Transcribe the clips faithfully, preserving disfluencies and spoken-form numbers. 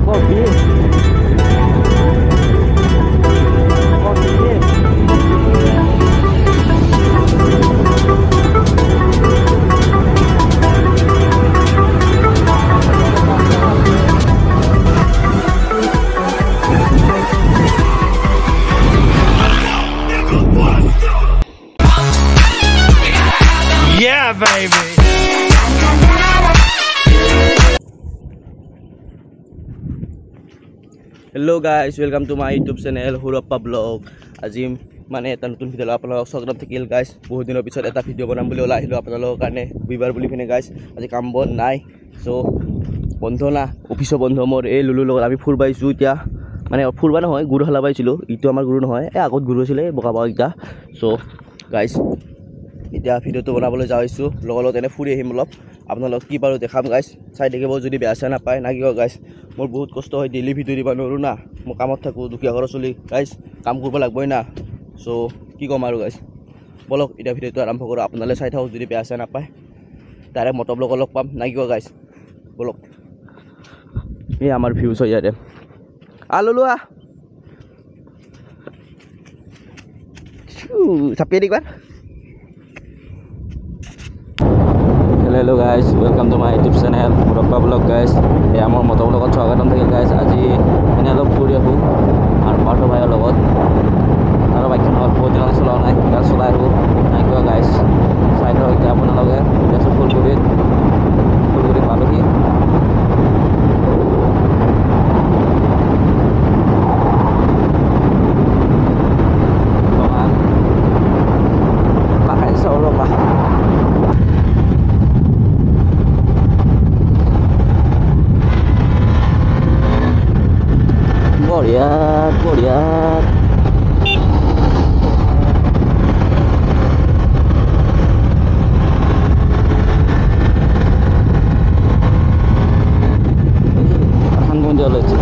Kopi. Kopi. Yeah, baby. Hello guys, welcome to my YouTube channel Hurappa Vlog. আজি মানে এটা নতুন video আপোনালোকক স্বাগতম থাকিল গাইস। বহুত দিনৰ পিছত এটা ভিডিও বনাম বুলি ওলাই আহিলো আপোনালোকৰ কাৰণে বুইবাৰ বুলি কিনে গাইস। আজি কাম বন নাই, সো বন্ধ না, অফিসো বন্ধ। মোৰ এই লুলুৰ লগত আমি ফুৰবা আহিছো এতিয়া, মানে ফুৰবা নহয়, গুৰু হালা পাইছিলো। ইটো আমাৰ গুৰু নহয়, এই আগত গুৰু আছিলে বকা বকা ইটা। সো গাইস এতিয়া ভিডিওটো বনাবলৈ যাইছো, লগৰ লগত এনে ফুৰি আহিম অলপ। আপোনালোক কি পাৰো দেখাম গাইস, চাই দেখিব যদি বেয়া চেয়া নাপায় না কিয় গাইস। মোৰ বহুত কষ্ট হয়, ডেইলি ভিডিও দিব নোৱাৰো না, মই কামত থাকো, দুখীয়া ঘৰৰ চলি গাইস, কাম কৰিব লাগবই না। সো কি ক'ম আৰু গাইস, বলক এতিয়া ভিডিওটো আৰম্ভ কৰোঁ। আপোনালোকে চাই থাকক, যদি বেয়া চেয়া নাপায় ডাইৰেক্ট মটৰ লগৰ লগ পাম না কিয় গাইস। বলক, এই আমাৰ ভিউজ হয় ইয়াতে। আ ললো আ চাপিয়ে দিবাৰ। Hello guys, welcome to my YouTube channel Hurappa Vlog guys. এই আমাৰ মতৰ লগত স্বাগতম থাকিল guys। আজি এনে অলপ ফুৰি আহোঁ আৰু পাৰ্থ ভাইৰ লগত। আৰু বাইকখন অলপ বহুত দিনলৈ চলোৱা নাই, এতিয়া চলাই আহোঁ নাই কিয় guys। চাই থাকক এতিয়া আপোনালোকে। এতিয়া ফুলগুৰিত ফুলগুৰিত পালোহি। Boriat, boriat. Akan muncul aja.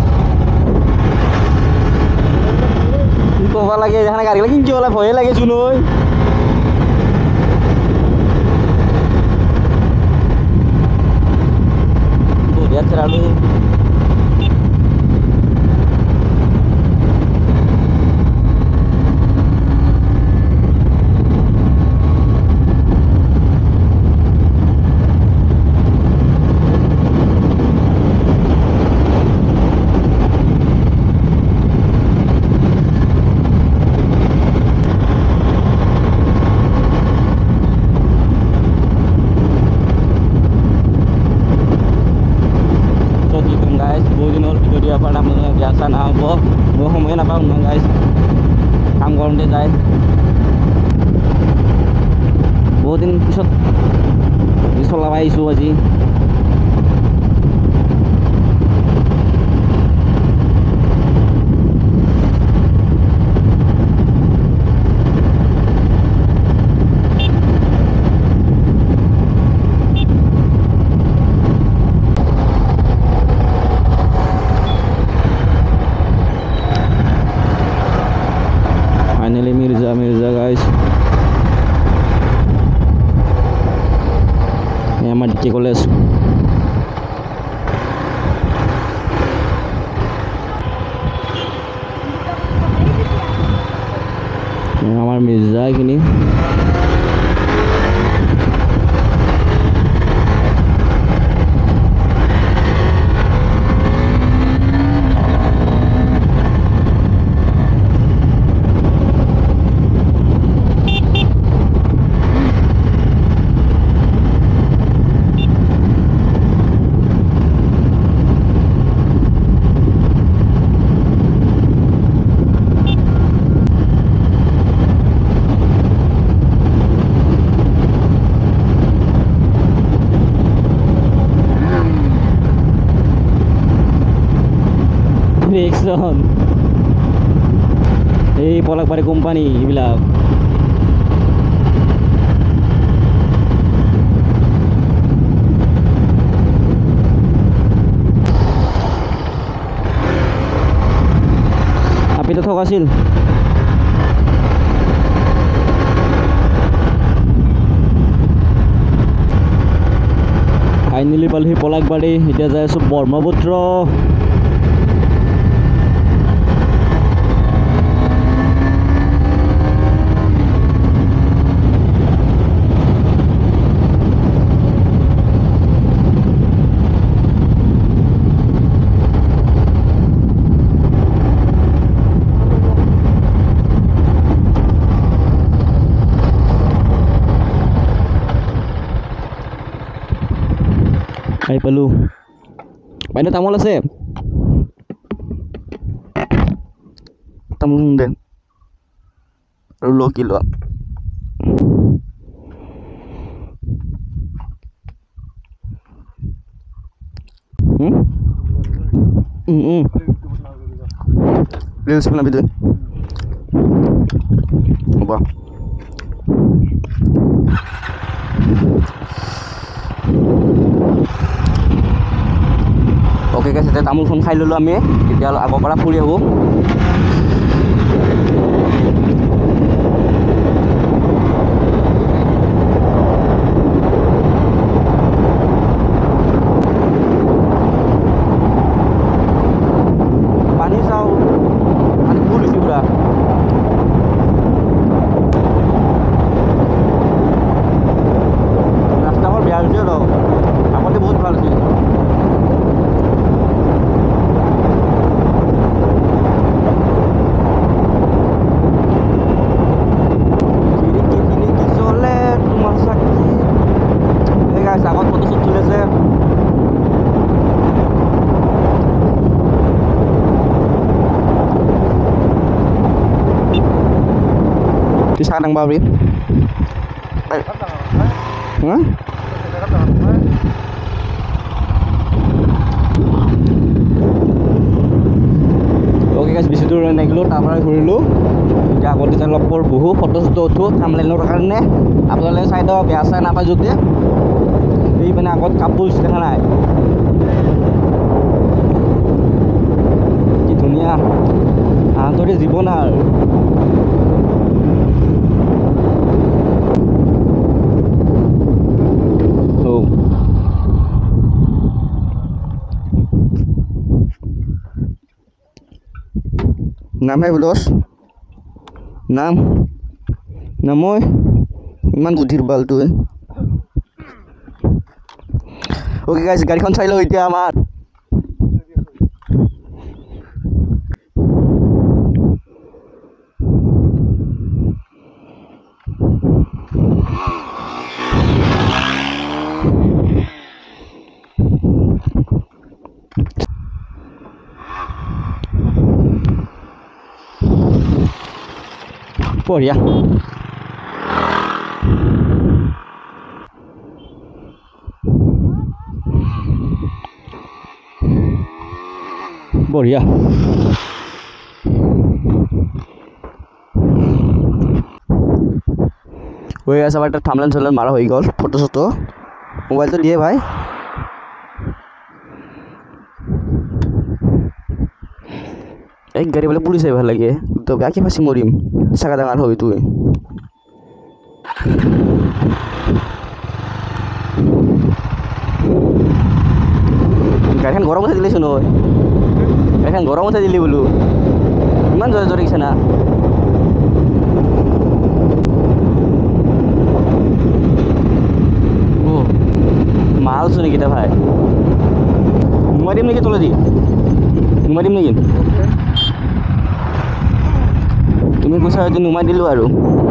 Kok lagi jangan kari lagi jual lah, boy lagi junoi. Boriat selalu. biasa nah boh boh ngomongin apa enggak guys, kamu kalau nanti যায় বহুত দিন পিছত চলাব আহিছো আজি। Finally Mirza Mirza guys. Ini sama di Cikoles. Ini sama Mirza gini. Nixon এই পলাকবাৰী company এইবিলাক আপিটো থকাছিল finally পালোহি পলাকবাৰী। এতিয়া যাই আছো ব্ৰহ্মপুত্ৰ। খাই পালোঁ। বাইদেউ তামোল আছে? তামোল দে আৰু ল কি লোৱা। ৰিলছ বনাবি তই হ'ব। অ'কে গাইছ, এতিয়া তামোলখন খাই ল'লোঁ আমি, এতিয়া আগৰ পৰা ফুৰি আহোঁ। পানী চাওঁ, পানী ফুল হৈছে পুৰা। ৰাস্তাবোৰ বেয়া হৈছে ৰ, আগতে বহুত ভাল আছিল। আগত ফটো শ্বুট চলি আছে। তুই চাহ দাংবা পাবি হা? অ'কে গাইছ, বেছি দূৰ নাহিলোঁ, তাৰপৰা ঘূৰিলোঁ। এতিয়া আগতে অলপ পৰ বহু ফটো চটো উঠোঁ থাম্বনেইলৰ কাৰণে। আপোনালোকে চাই দিয়ক, বেয়া চাই নাপায় যদি। এই মানে আগত কাপোৰ দেখা নাই, কি ধুনীয়া আন্তৰি জীৱন আৰু। নাম হে বোলছ নাম নাম মই ইমান বুদ্ধিৰ বাল তুই। অ'কে গাইছ, গাড়ীখন চাই লওঁ এতিয়া আমাৰ। বঢ়িয়া। বঢ়িয়া। হৈ আছে আমাৰ তাত থাম্বনেইল চাম্বনেইল মাৰা হৈ গ'ল, ফটো চটো। মোবাইলটো দিয়ে ভাই। এক গাড়ী বোলে পুলিচ আহিব লাগে, তো বেয়াকে ফাঁচি মৰিম, চাকা ডাঙৰ হয় তুই। গাড়ীখন গৰম উঠাই দিলেচোন, নহয় গাড়ীখন গৰম উঠাই দিলি বোলো, ইমান জোৰে জোৰে গৈছে না। মাল চোন এইকেইটা ভাই, নুমাই দিম নেকি তলেদি? নুমাই দিম নেকি? তুমি কৈছা হয়তো নুমাই দিলোঁ আৰু।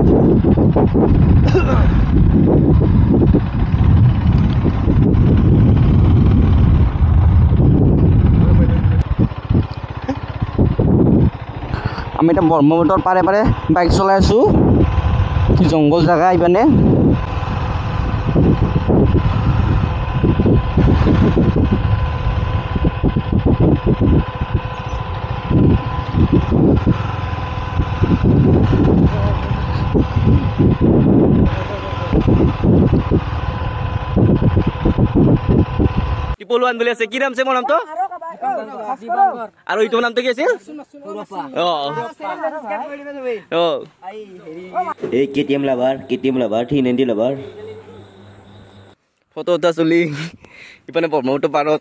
আমি এতিয়া ব্ৰহ্মপুত্ৰৰ পাৰে পাৰে বাইক চলাই আছোঁ, কি জংঘল জেগা ইপানে। পলুৱান বুলি আছে, কি নাম আছে মোৰ নামটো? আৰু এইটো নামটো কি আছিল? এই KTM lover, KTM lover, three ninety lover. Photo উঠা চলি ইপানে ব্ৰহ্মপুত্ৰ পাৰত,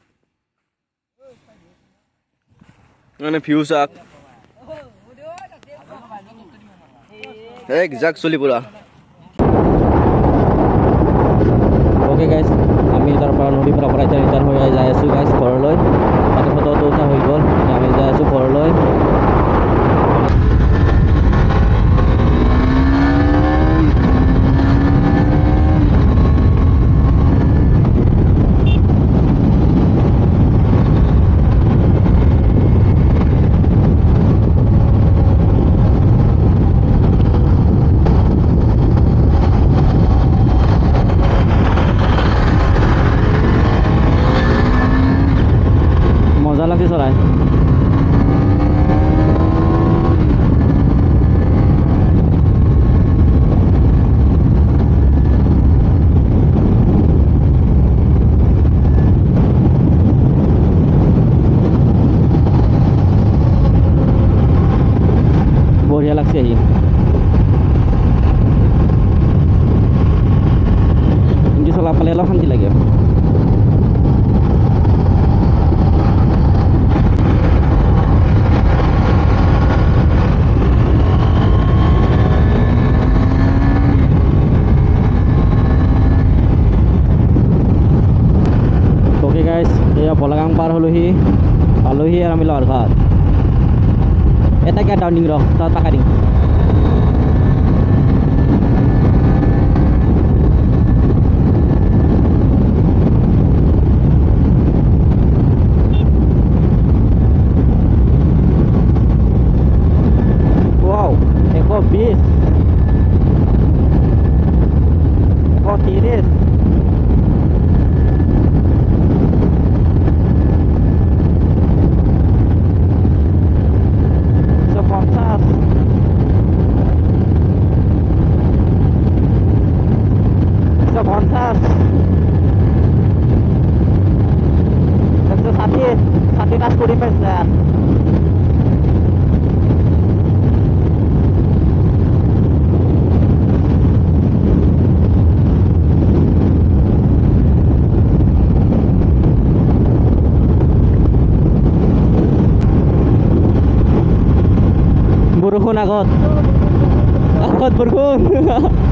মানে ভিউ চাক এক জাক চলি পুৰা। অ'কে গাইছ, আমি তাৰ পৰা নদীৰ পৰা পৰা এতিয়া ৰিটাৰ্ণ হৈ যাই আছোঁ গাইছ ঘৰলৈ। তাতে ফটো উঠা হৈ গ'ল, আমি যাই আছোঁ ঘৰলৈ। মজা লাগছে চলাই বঢ়িয়া লাগছে আহি কিন্তু চলা পালে অলপ শান্তি লাগে ओके गाइस एया बलागाং पार हलोহি পালোহি আর আমি লর ঘর এটা কে ডাউনিং র তা টাকা দিং ওয়াও একশো বিশ একশো তিরিশ পঞ্চাশ একশো পঞ্চাশ একশো ষাঠি ষাঠি কাজ করে পাইছে বৰষুণ আগত আগত বৰষুণ